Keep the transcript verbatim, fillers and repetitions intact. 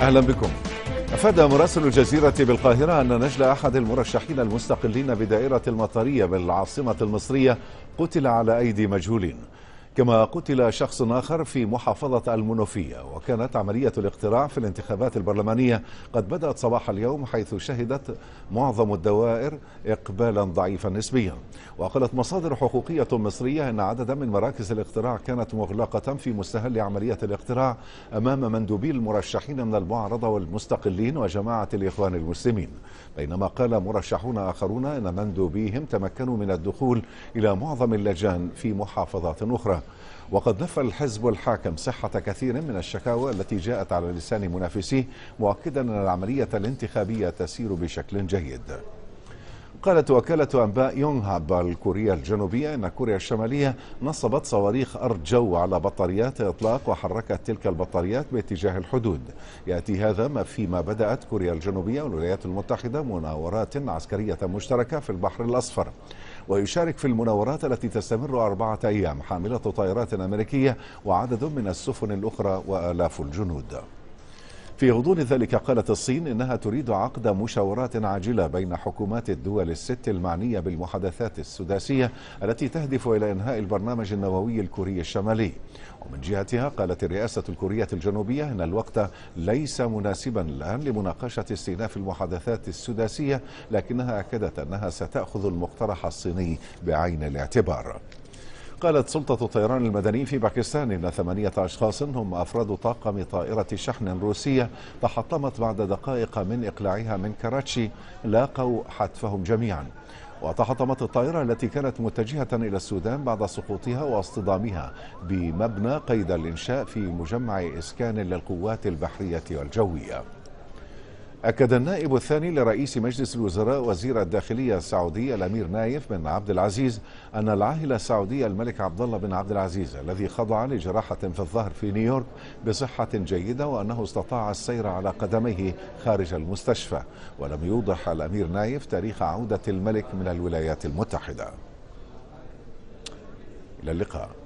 أهلا بكم. أفاد مراسل الجزيرة بالقاهرة أن نجل أحد المرشحين المستقلين بدائرة المطرية بالعاصمة المصرية قتل على أيدي مجهولين، كما قتل شخص آخر في محافظة المنوفية. وكانت عملية الاقتراع في الانتخابات البرلمانية قد بدأت صباح اليوم، حيث شهدت معظم الدوائر إقبالا ضعيفا نسبيا. وقالت مصادر حقوقية مصرية أن عددا من مراكز الاقتراع كانت مغلقة في مستهل عملية الاقتراع أمام مندوبي المرشحين من المعارضة والمستقلين وجماعة الإخوان المسلمين، بينما قال مرشحون آخرون أن مندوبيهم تمكنوا من الدخول إلى معظم اللجان في محافظات أخرى. وقد نفى الحزب الحاكم صحة كثير من الشكاوى التي جاءت على لسان منافسيه، مؤكدا أن العملية الانتخابية تسير بشكل جيد. قالت وكالة أنباء يونغهاب الكورية الجنوبية أن كوريا الشمالية نصبت صواريخ أرض جو على بطاريات إطلاق وحركت تلك البطاريات باتجاه الحدود. يأتي هذا فيما بدأت كوريا الجنوبية والولايات المتحدة مناورات عسكرية مشتركة في البحر الأصفر. ويشارك في المناورات التي تستمر أربعة أيام حاملة طائرات أمريكية وعدد من السفن الأخرى وآلاف الجنود. في غضون ذلك قالت الصين إنها تريد عقد مشاورات عاجلة بين حكومات الدول الست المعنية بالمحادثات السداسية التي تهدف إلى إنهاء البرنامج النووي الكوري الشمالي. ومن جهتها قالت الرئاسة الكورية الجنوبية إن الوقت ليس مناسبا الآن لمناقشة استئناف المحادثات السداسية، لكنها أكدت أنها ستأخذ المقترح الصيني بعين الاعتبار. قالت سلطة الطيران المدني في باكستان إن ثمانية أشخاص هم أفراد طاقم طائرة شحن روسية تحطمت بعد دقائق من إقلاعها من كراتشي لاقوا حتفهم جميعا. وتحطمت الطائرة التي كانت متجهة إلى السودان بعد سقوطها واصطدامها بمبنى قيد الإنشاء في مجمع إسكان للقوات البحرية والجوية. أكد النائب الثاني لرئيس مجلس الوزراء وزير الداخلية السعودي الأمير نايف بن عبد العزيز أن العاهل السعودي الملك عبد الله بن عبد العزيز الذي خضع لجراحة في الظهر في نيويورك بصحة جيدة، وأنه استطاع السير على قدميه خارج المستشفى. ولم يوضح الأمير نايف تاريخ عودة الملك من الولايات المتحدة. إلى اللقاء.